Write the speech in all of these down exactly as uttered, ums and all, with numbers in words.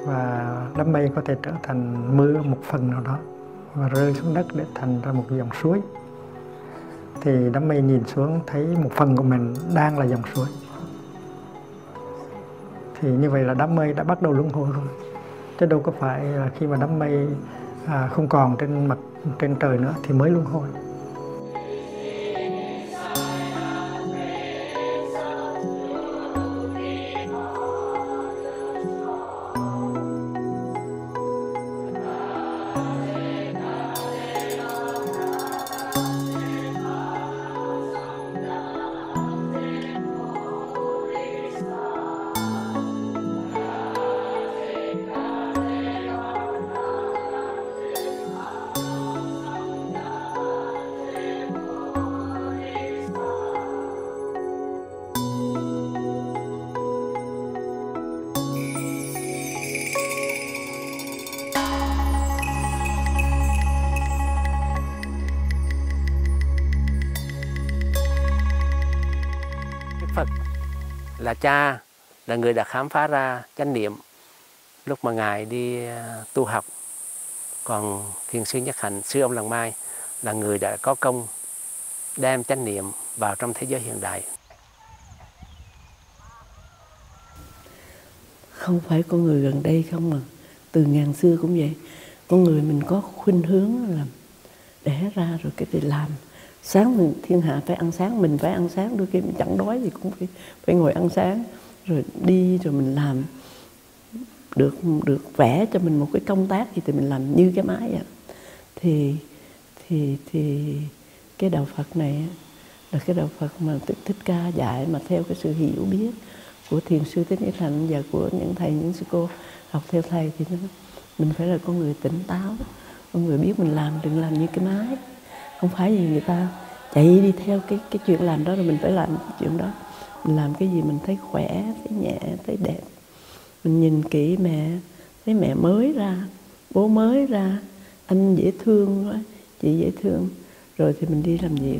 và đám mây có thể trở thành mưa một phần nào đó và rơi xuống đất để thành ra một dòng suối. Thì đám mây nhìn xuống thấy một phần của mình đang là dòng suối. Thì như vậy là đám mây đã bắt đầu luân hồi rồi. Chứ đâu có phải là khi mà đám mây à, không còn trên mặt trên trời nữa thì mới luân hồi. Phật là cha, là người đã khám phá ra chánh niệm lúc mà Ngài đi tu học. Còn Thiền sư Nhất Hạnh, sư ông Làng Mai là người đã có công đem chánh niệm vào trong thế giới hiện đại. Không phải con người gần đây không mà từ ngàn xưa cũng vậy. Con người mình có khuynh hướng là đẻ ra rồi cái để làm. Sáng mình thiên hạ phải ăn sáng, mình phải ăn sáng, đôi khi mình chẳng đói thì cũng phải, phải ngồi ăn sáng. Rồi đi rồi mình làm, được được vẽ cho mình một cái công tác gì thì mình làm như cái máy vậy. Thì, thì, thì cái đạo Phật này là cái đạo Phật mà Thích Ca dạy mà theo cái sự hiểu biết của Thiền sư Thích Nhất Hạnh và của những thầy, những sư cô học theo thầy thì nó, mình phải là con người tỉnh táo, con người biết mình làm, đừng làm như cái máy. Không phải vì người ta chạy đi theo cái cái chuyện làm đó rồi mình phải làm cái chuyện đó. Mình làm cái gì mình thấy khỏe, thấy nhẹ, thấy đẹp. Mình nhìn kỹ mẹ, thấy mẹ mới ra, bố mới ra, anh dễ thương quá, chị dễ thương. Rồi thì mình đi làm việc.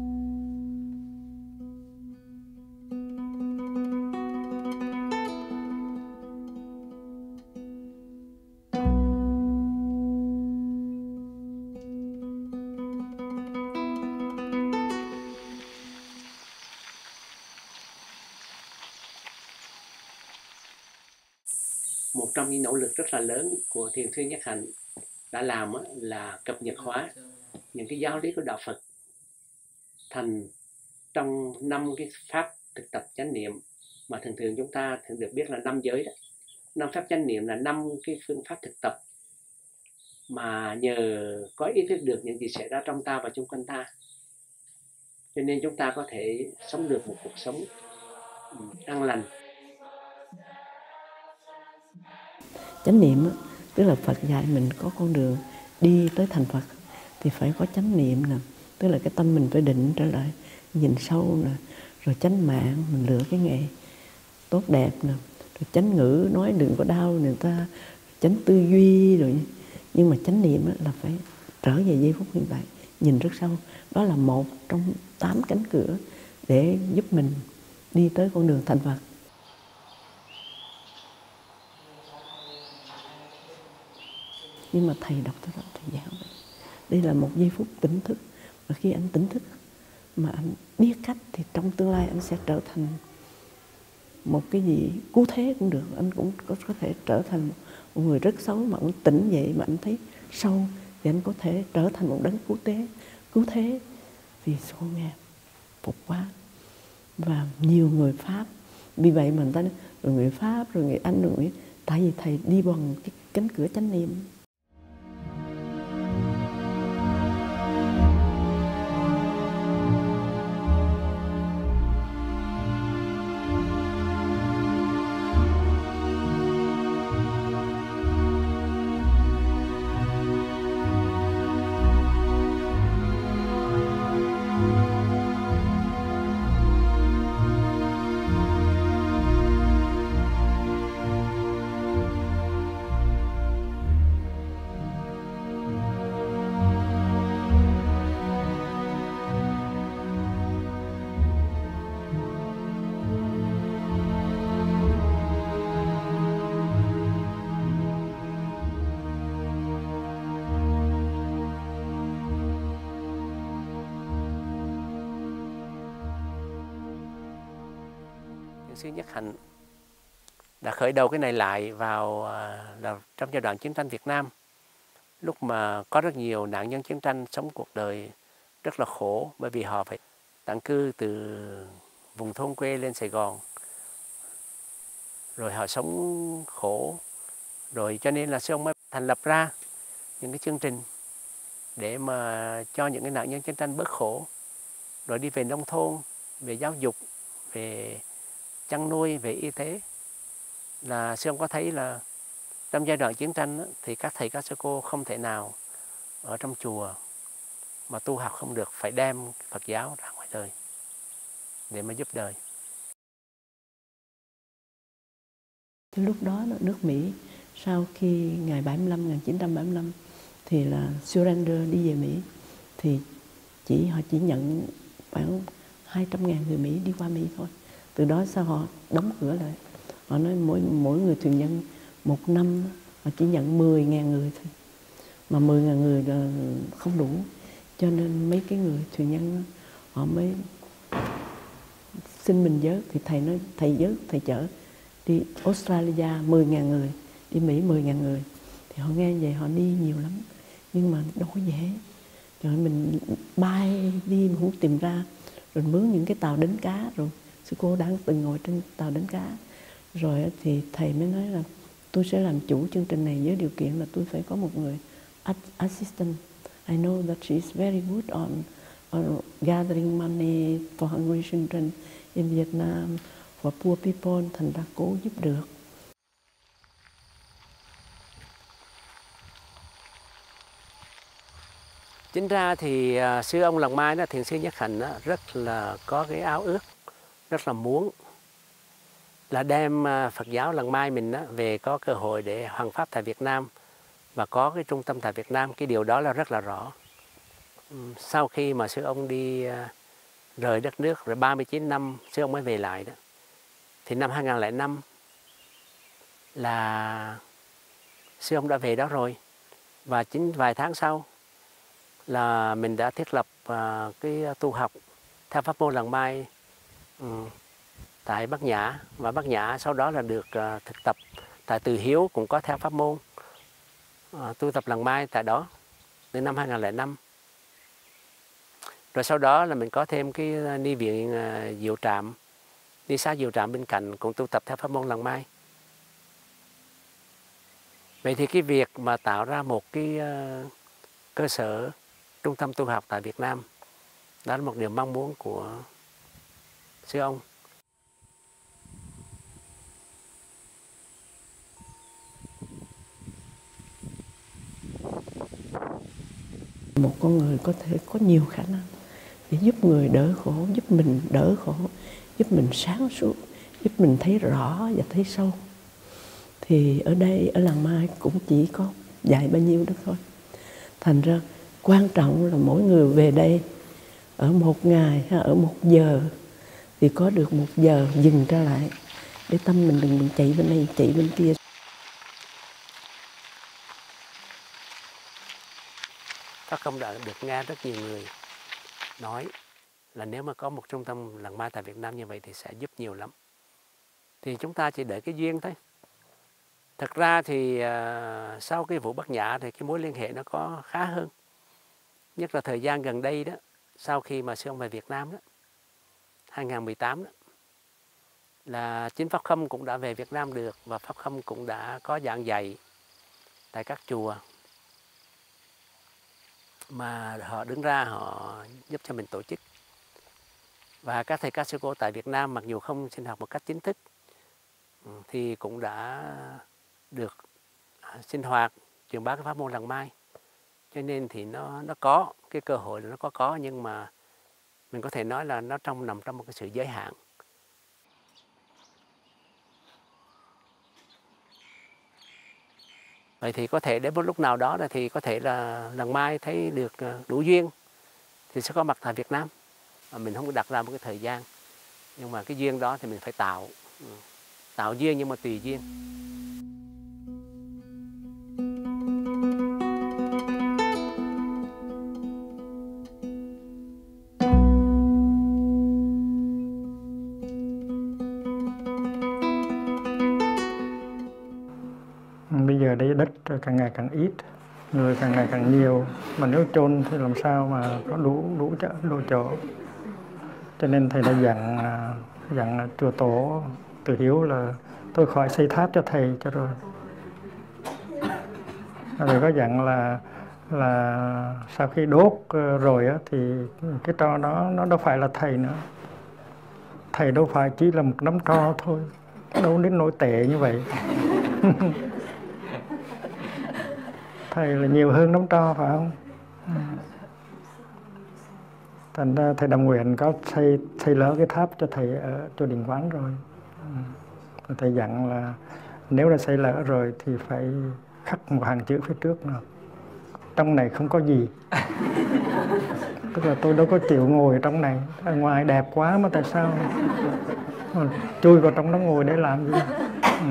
Một trong những nỗ lực rất là lớn của Thiền sư Nhất Hạnh đã làm là cập nhật hóa những cái giáo lý của đạo Phật thành trong năm cái pháp thực tập chánh niệm mà thường thường chúng ta thường được biết là năm giới đó. Năm pháp chánh niệm là năm cái phương pháp thực tập mà nhờ có ý thức được những gì xảy ra trong ta và xung quanh ta, cho nên chúng ta có thể sống được một cuộc sống an lành. Chánh niệm tức là Phật dạy mình có con đường đi tới thành Phật thì phải có chánh niệm nè, tức là cái tâm mình phải định trở lại, nhìn sâu nè, rồi chánh mạng, mình lựa cái nghề tốt đẹp nè, rồi chánh ngữ, nói đừng có đau người ta, chánh tư duy rồi. Nhưng mà chánh niệm là phải trở về giây phút hiện tại, nhìn rất sâu. Đó là một trong tám cánh cửa để giúp mình đi tới con đường thành Phật. Nhưng mà thầy đọc tới đó, thầy giảng vậy. Đây là một giây phút tỉnh thức. Và khi anh tỉnh thức mà anh biết cách thì trong tương lai anh sẽ trở thành một cái gì cứu thế cũng được. Anh cũng có, có thể trở thành một người rất xấu mà anh tỉnh dậy mà anh thấy sâu thì anh có thể trở thành một đấng cứu thế. Cứu thế vì số nghe phục quá. Và nhiều người Pháp. Vì vậy mà người ta nói, rồi người Pháp, rồi người Anh, rồi người... Tại vì thầy đi bằng cái cánh cửa chánh niệm. sư Nhất Hạnh đã khởi đầu cái này lại vào là trong giai đoạn chiến tranh Việt Nam, lúc mà có rất nhiều nạn nhân chiến tranh sống cuộc đời rất là khổ, bởi vì họ phải tản cư từ vùng thôn quê lên Sài Gòn, rồi họ sống khổ, rồi cho nên là sư ông mới thành lập ra những cái chương trình để mà cho những cái nạn nhân chiến tranh bớt khổ, rồi đi về nông thôn, về giáo dục, về chăn nuôi, về y tế. Là sư ông có thấy là trong giai đoạn chiến tranh thì các thầy các sư cô không thể nào ở trong chùa mà tu học không được, phải đem Phật giáo ra ngoài đời để mà giúp đời. Lúc đó nước Mỹ sau khi ngày bảy mươi lăm, một nghìn chín trăm bảy mươi lăm thì là surrender đi về Mỹ, thì chỉ họ chỉ nhận khoảng hai trăm ngàn người Mỹ đi qua Mỹ thôi. Từ đó sau họ đóng cửa lại. Họ nói mỗi mỗi người thuyền nhân một năm họ chỉ nhận mười ngàn người thôi. Mà mười ngàn người là không đủ. Cho nên mấy cái người thuyền nhân họ mới xin mình vớt. Thì thầy nói thầy vớt, thầy chở đi Australia mười ngàn người, đi Mỹ mười ngàn người. Thì họ nghe vậy họ đi nhiều lắm. Nhưng mà đâu có dễ. Rồi mình bay đi mà không tìm ra. Rồi mướn những cái tàu đánh cá. Rồi sư cô đã từng ngồi trên tàu đánh cá. Rồi thì thầy mới nói là tôi sẽ làm chủ chương trình này với điều kiện là tôi phải có một người assistant. I know that she is very good on, on gathering money for hungry children in Vietnam, for poor people, thành ra cố giúp được. Chính ra thì uh, sư ông Làng Mai, đó, thiền sư Nhất Hạnh đó, rất là có cái áo ước, rất là muốn là đem uh, Phật giáo Làng Mai mình đó, về có cơ hội để hoằng pháp tại Việt Nam và có cái trung tâm tại Việt Nam. Cái điều đó là rất là rõ. Um, sau khi mà sư ông đi uh, rời đất nước rồi ba mươi chín năm sư ông mới về lại đó, thì năm hai nghìn lẻ năm là sư ông đã về đó rồi, và chính vài tháng sau là mình đã thiết lập uh, cái tu học theo pháp môn Làng Mai um, tại Bát Nhã, và Bát Nhã sau đó là được uh, thực tập tại Từ Hiếu cũng có theo pháp môn uh, tu tập Làng Mai tại đó từ năm hai nghìn lẻ năm. Rồi sau đó là mình có thêm cái ni viện uh, Diệu Trạm, ni xá Diệu Trạm bên cạnh cũng tu tập theo pháp môn Làng Mai. Vậy thì cái việc mà tạo ra một cái uh, cơ sở trung tâm tu học tại Việt Nam, đó là một điều mong muốn của sư ông. Một con người có thể có nhiều khả năng để giúp người đỡ khổ, giúp mình đỡ khổ, giúp mình sáng suốt, giúp mình thấy rõ và thấy sâu. Thì ở đây, ở Làng Mai cũng chỉ có dạy bao nhiêu đó thôi. Thành ra quan trọng là mỗi người về đây ở một ngày hay ở một giờ thì có được một giờ dừng trở lại để tâm mình đừng chạy bên này chạy bên kia. Các công đã được nghe rất nhiều người nói là nếu mà có một trung tâm Làng Mai tại Việt Nam như vậy thì sẽ giúp nhiều lắm. Thì chúng ta chỉ đợi cái duyên thôi. Thật ra thì uh, sau cái vụ Bát Nhã thì cái mối liên hệ nó có khá hơn. Nhất là thời gian gần đây đó, sau khi mà sư ông về Việt Nam đó, hai nghìn mười tám đó, là chính Pháp Khâm cũng đã về Việt Nam được, và Pháp Khâm cũng đã có giảng dạy tại các chùa mà họ đứng ra họ giúp cho mình tổ chức. Và các thầy các sư cô tại Việt Nam mặc dù không sinh hoạt một cách chính thức thì cũng đã được sinh hoạt truyền bá cái pháp môn Làng Mai. Cho nên thì nó nó có cái cơ hội là nó có có nhưng mà mình có thể nói là nó trong nằm trong một cái sự giới hạn. Vậy thì có thể đến một lúc nào đó là thì có thể là Làng Mai thấy được đủ duyên thì sẽ có mặt tại Việt Nam. Mà mình không có đặt ra một cái thời gian, nhưng mà cái duyên đó thì mình phải tạo tạo duyên nhưng mà tùy duyên. Bây giờ đây đất càng ngày càng ít, người càng ngày càng nhiều, mà nếu chôn thì làm sao mà có đủ đủ chỗ, đủ chỗ. Cho nên thầy đã dặn dặn chùa tổ Từ Hiếu là tôi khỏi xây tháp cho thầy cho rồi. Thầy có dặn là là sau khi đốt rồi á, thì cái tro đó nó đâu phải là thầy nữa. Thầy đâu phải chỉ là một nắm tro thôi, đâu đến nỗi tệ như vậy. Thầy là nhiều hơn nắm tro phải không? Thành ra thầy Đàm Nguyện có xây xây lỡ cái tháp cho thầy ở chùa Đình Quán rồi. Thầy dặn là nếu đã xây lỡ rồi thì phải khắc một hàng chữ phía trước nào: trong này không có gì. Tức là tôi đâu có chịu ngồi trong này, ở ngoài đẹp quá mà tại sao chui vào trong đó ngồi để làm gì. Ừ.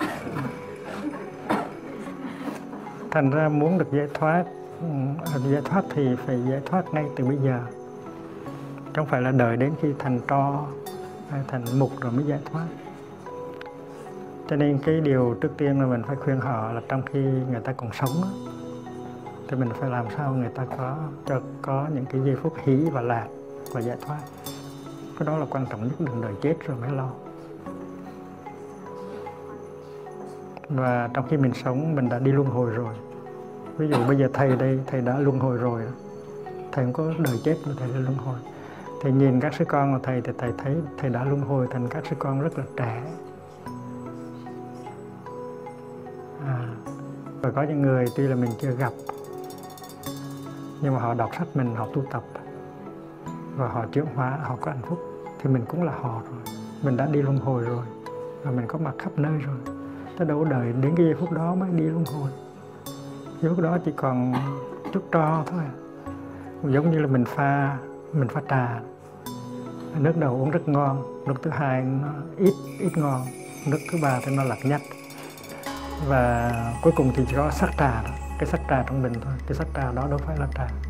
Thành ra muốn được giải thoát, giải thoát thì phải giải thoát ngay từ bây giờ, không phải là đợi đến khi thành tro hay thành mục rồi mới giải thoát. Cho nên cái điều trước tiên là mình phải khuyên họ là trong khi người ta còn sống đó, thì mình phải làm sao người ta có cho có những cái giây phút hỷ và lạc và giải thoát. Cái đó là quan trọng nhất, đừng đợi chết rồi mới lo. Và trong khi mình sống mình đã đi luân hồi rồi. Ví dụ bây giờ thầy đây, thầy đã luân hồi rồi, thầy không có đời chết mà thầy đã luân hồi. Thầy nhìn các sư con của thầy thì thầy thấy thầy đã luân hồi thành các sư con rất là trẻ. À, và có những người tuy là mình chưa gặp, nhưng mà họ đọc sách mình, họ tu tập và họ chuyển hóa, họ có hạnh phúc, thì mình cũng là họ rồi. Mình đã đi luân hồi rồi và mình có mặt khắp nơi rồi. Ta đâu đợi đến cái giây phút đó mới đi luân hồi. Giây phút đó chỉ còn chút tro thôi. Giống như là mình pha mình pha trà, nước đầu uống rất ngon, nước thứ hai nó ít ít ngon, nước thứ ba thì nó lạt nhách, và cuối cùng thì chỉ có sắc trà đó. Cái sắc trà trong bình thôi, cái sắc trà đó đâu phải là trà.